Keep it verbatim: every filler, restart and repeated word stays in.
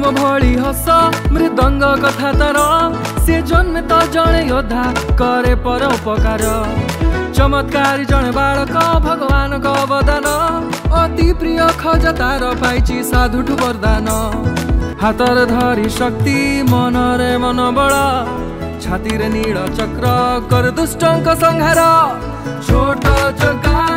भली हस मृदंग कथा तार से जन्मे तो जड़े योद्धा करे परोपकार चमत्कारी जड़े बालक भगवान को अवदान अति प्रिय खज तार पाइची साधुठु वरदान हातर धरी शक्ति मनरे मन बल छाती नील चक्र कर दुष्टों संहार छोट जगा